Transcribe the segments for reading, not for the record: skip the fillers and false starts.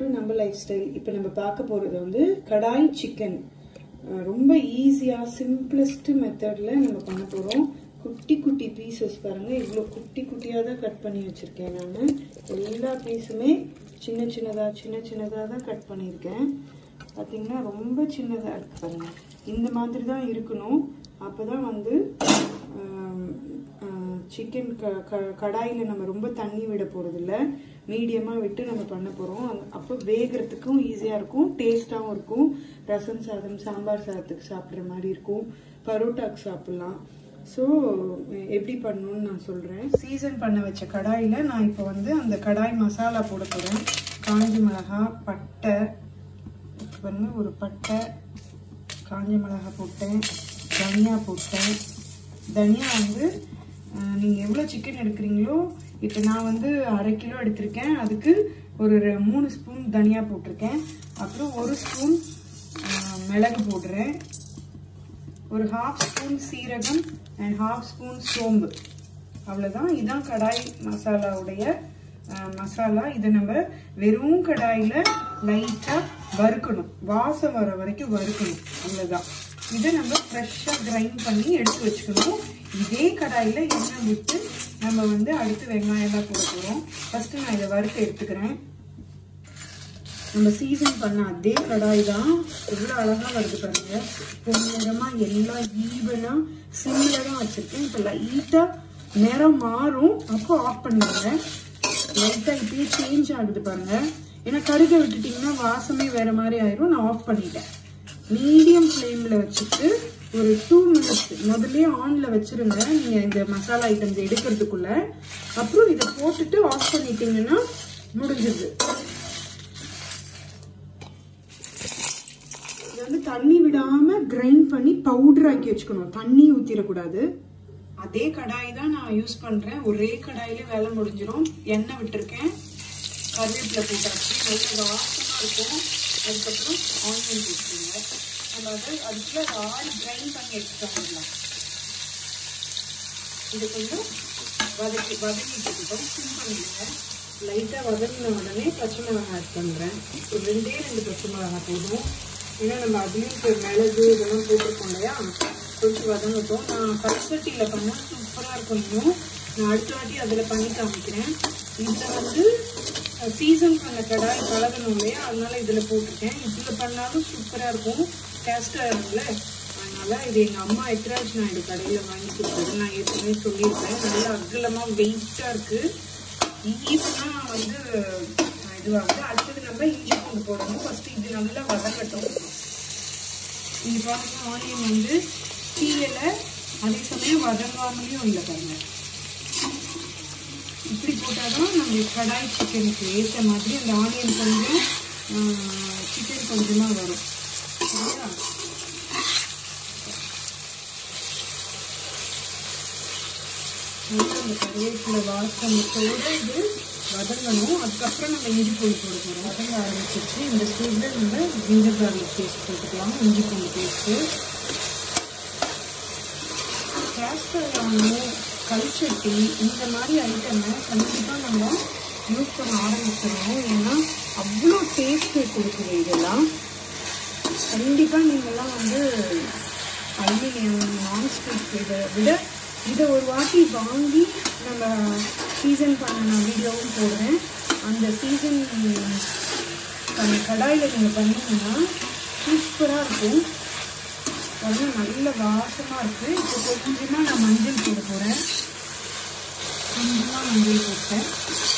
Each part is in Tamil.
டு நம்ம லைஃப் ஸ்டைல். இப்போ நம்ம பார்க்க போறது வந்து கடாய் சிக்கன். ரொம்ப ஈஸியா சிம்பிளஸ்ட் மெத்தட்ல நம்ம பண்ண போறோம். குட்டி குட்டி பீசஸ் பாருங்க, இவ்வளோ குட்டி குட்டியா தான் கட் பண்ணி வச்சிருக்கேன். நான் எல்லா பீஸுமே சின்ன சின்னதா தான் கட் பண்ணியிருக்கேன். பார்த்தீங்கன்னா ரொம்ப சின்னதா இருக்கு பாருங்க. இந்த மாதிரி தான் இருக்கணும். அப்பதான் வந்து சிக்கன் கடாயில் நம்ம ரொம்ப தண்ணி விட போகிறது இல்லை, மீடியமாக விட்டு நம்ம பண்ண போகிறோம். அப்போ வேகிறதுக்கும் ஈஸியாக இருக்கும், டேஸ்ட்டாகவும் இருக்கும். ரசம் சாதம், சாம்பார் சாதத்துக்கு சாப்பிட்ற மாதிரி இருக்கும், பரோட்டாக்கு சாப்பிட்லாம். ஸோ எப்படி பண்ணணும்னு நான் சொல்கிறேன். சீசன் பண்ண வச்ச கடாயில் நான் இப்போ வந்து அந்த கடாய் மசாலா போட போகிறேன். காஞ்ச மிளகா, பட்டை பாருங்க, ஒரு பட்டை, காஞ்ச மிளகா போட்டேன், தனியா போட்டேன். தனியா வந்து நீங்கள் எவ்வளோ சிக்கன் எடுக்கிறீங்களோ, இப்போ நான் வந்து 1/2 கிலோ எடுத்திருக்கேன், அதுக்கு ஒரு 3 ஸ்பூன் தனியா போட்டிருக்கேன். அப்புறம் 1 ஸ்பூன் மிளகு போடுறேன், ஒரு 1/2 ஸ்பூன் சீரகம் அண்ட் 1/2 ஸ்பூன் சோம்பு. அவ்வளோதான். இதுதான் கடாய் மசாலாவுடைய மசாலா. இதை நம்ம வெறும் கடாயில் லைட்டாக வறுக்கணும், வாசம் வர வரைக்கும் வறுக்கணும். அவ்வளோதான். இதை நம்ம ஃப்ரெஷ்ஷாக கிரைண்ட் பண்ணி எடுத்து வச்சுக்கணும். இதே கடாயில் எண்ணெய் விட்டு நம்ம வந்து அடுத்து வெங்காயம்லாம் போட போகிறோம். ஃபஸ்ட்டு நான் இதை வறுத்து எடுத்துக்கிறேன். நம்ம சீசன் பண்ண அதே கடாய் தான். எவ்வளோ அழகாக வருது பாருங்க. பொன்னிறமாக எல்லாம் ஈவனாக சிம்மில் தான் வச்சுருக்கேன். இப்போ லைட்டாக நிறம் மாறும், அப்போ ஆஃப் பண்ணிடுங்க. லைட்டாக இப்படியே சேஞ்ச் ஆகுது பாருங்க. ஏன்னா கருக விட்டுட்டிங்கன்னா வாசமே வேறு மாதிரி ஆயிரும். நான் ஆஃப் பண்ணிட்டேன். மீடியம் ஃப்ளேமில் வச்சுட்டு ஒரு 2 மினிட்ஸ் முதல்ல ஆனில் வச்சுருங்க நீங்கள் இந்த மசாலா ஐட்டம்ஸ் எடுக்கிறதுக்குள்ள. அப்புறம் இதை போட்டுட்டு ஆஃப் பண்ணிட்டீங்கன்னா முடிஞ்சிருது. இது வந்து தண்ணி விடாமல் கிரைண்ட் பண்ணி பவுடர் ஆக்கி வச்சுக்கணும், தண்ணி ஊற்றிடக்கூடாது. அதே கடாய் தான் நான் யூஸ் பண்ணுறேன். ஒரே கடாயிலே வேலை முடிஞ்சிடும். எண்ணெய் விட்டுருக்கேன், கருவேப்பிலை போட்டாச்சு, நல்ல வாசமாக இருக்கும். அதுக்கப்புறம் ஆனியன் போட்டுருங்க. நம்ம அதுக்குள்ள ஆயில் கிரைண்ட் பண்ணி எடுத்துட்டு வந்துடலாம். இது கொஞ்சம் வதக்கிட்டு சிம் பண்ணிடுங்க. லைட்டாக வதங்கின உடனே பச்சை மிளகாய் ஆட் பண்ணுறேன். ஒரு 2 பச்சை மிளகாய் போதும். ஏன்னா நம்ம அதுலேயும் மிளகு இதெல்லாம் போட்டிருக்கோம் இல்லையா, கொஞ்சம் வதங்கட்டும். நான் பச்சட்டியில் பண்ணால் சூப்பராக இருக்கும். இன்னும் நான் அடுத்த வாட்டி அதில் பண்ணி காமிக்கிறேன். இதில் வந்து சீசன் பண்ண கடாய் பழகணும் இல்லையா, அதனால இதில் போட்டிருக்கேன். இதில் பண்ணாலும் சூப்பராக இருக்கும், கேஸ்ட் ஆயிரும்ல. அதனால இது எங்கள் அம்மா எத்ராஜ் நாயுடு கடையில் வாங்கி கொடுத்தது. நான் ஏற்கனவே சொல்லியிருக்கேன். நல்லா அகலமாக வெயிட்டாக இருக்குது, ஈவனாக வந்து இதுவாகுது. அடுத்தது நம்ம இஞ்சி பூண்டு போடணும். ஃபஸ்ட்டு இது நல்லா வதங்கட்டும். இது பாருங்க, ஆனியன் வந்து தீயலை, அதே சமயம் வதங்காமலையும் இல்லை பாருங்க. இப்படி போட்டால் தான் நம்ம கடாய் சிக்கனுக்கு ஏற்ற மாதிரி அந்த ஆனியன் கொஞ்சம் சிக்கன் கொஞ்சமாக வரும். சரியா? அந்த கருவேப்பிலை வாசனத்தோடு இது வதங்கணும். அதுக்கப்புறம் நம்ம இஞ்சி பூண்டு போட போகிறோம். வதங்க ஆரம்பிச்சிருச்சு. இந்த ஸ்டேஜில் நம்ம ஜிஞ்சர் கார்லிக் பேஸ்ட் போட்டுக்கலாம், இஞ்சி பூண்டு பேஸ்ட்டு. கேஸ்டர் கல்சட்டி இந்த மாதிரி ஐட்டமை கண்டிப்பாக நம்ம யூஸ் பண்ண ஆரம்பிச்சிடணும். ஏன்னா அவ்வளோ டேஸ்ட்டு கொடுக்குது. இதெல்லாம் கண்டிப்பாக நீங்கள்லாம் வந்து அலுமினியம் நான்ஸ்டிக் இதை விட இதை ஒரு வாட்டி வாங்கி நம்ம சீசன் பண்ண நான் வீடியோவும் போடுறேன். அந்த சீசன் பண்ண கடாயில் நீங்கள் பண்ணிங்கன்னா சூப்பராக இருக்கும். அதெல்லாம் நல்ல வாசமாக இருக்குது. இப்போ கொஞ்சமாக நான் மஞ்சள் போட போகிறேன். கொஞ்சமாக மஞ்சள் போட்டேன்.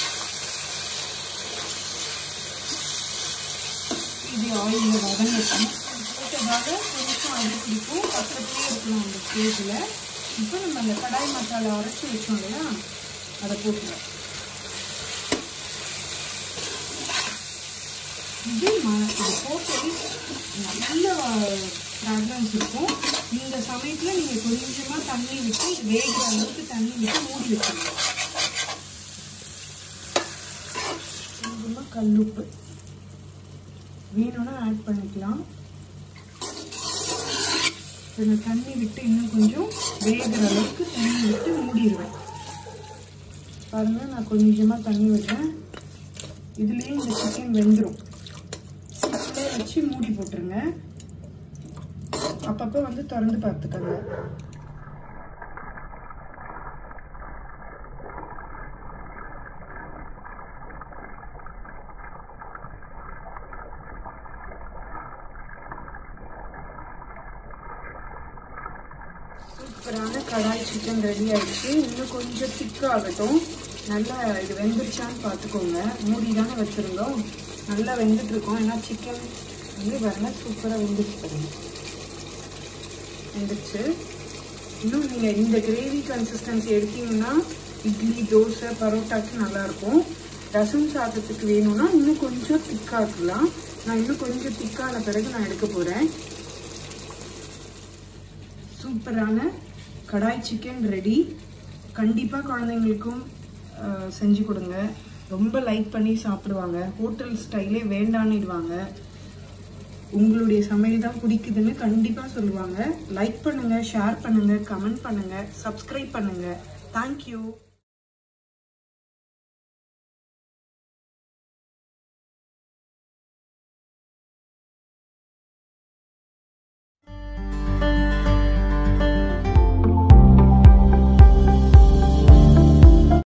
இது ஆயிலில் வதங்கட்டும். போட்டதாக கொஞ்சம் அடி பிடிக்கும், பக்கத்துலேயே இருக்கலாம் அந்த ஸ்டேஜில். இப்போ நம்ம அந்த கடாய் மசாலா அரைச்சி வச்சோம் இல்லையா, அதை போட்டுருவோம். இது போட்டு நல்ல ஃப்ராக்ரன்ஸ் இருக்கும். இந்த சமயத்தில் நீங்கள் கொஞ்சமாக தண்ணி விட்டு வேகிற அளவுக்கு தண்ணி விட்டு மூடி வச்சுருங்க. கொஞ்சமாக கல்லுப்பு வேணும்னா ஆட் பண்ணிக்கலாம். கொஞ்சம் தண்ணி விட்டு இன்னும் கொஞ்சம் வேகிற அளவுக்கு தண்ணி விட்டு மூடிடுவேன். பாருங்கள், நான் கொஞ்சமாக தண்ணி விடுறேன். இதுலேயே இந்த சிக்கன் வெந்துடும். வச்சு மூடி போட்டுருங்க. அப்பப்போ வந்து திறந்து பார்த்துக்கங்க. சூப்பரான கடாய் சிக்கன் ரெடி ஆயிடுச்சு. இன்னும் கொஞ்சம் திக்காகட்டும். நல்லா இது வெந்துருச்சான்னு பார்த்துக்கோங்க. மூடி தானே வச்சுருந்தோம், நல்லா வெந்துட்டு இருக்கோம். ஏன்னா சிக்கன் வந்து வரல, சூப்பராக வெந்துருச்சு. இன்னும் நீங்கள் இந்த கிரேவி கன்சிஸ்டன்சி எடுத்தீங்கன்னா இட்லி, தோசை, பரோட்டாக்கு நல்லாயிருக்கும். ரசம் சாதத்துக்கு வேணும்னா இன்னும் கொஞ்சம் திக்காக்கலாம். நான் இன்னும் கொஞ்சம் திக்கான பிறகு நான் எடுக்க போகிறேன். சூப்பரான கடாய் சிக்கன் ரெடி. கண்டிப்பாக குழந்தைங்களுக்கும் செஞ்சு கொடுங்க. ரொம்ப லைக் பண்ணி சாப்பிடுவாங்க. ஹோட்டல் ஸ்டைலே வேண்டான்னுடுவாங்க. உங்களுடைய சமையல் தான் பிடிக்குதுன்னு கண்டிப்பாக சொல்லுவாங்க. லைக் பண்ணுங்கள், ஷேர் பண்ணுங்கள், கமெண்ட் பண்ணுங்கள், சப்ஸ்கிரைப் பண்ணுங்கள். தேங்க்யூ.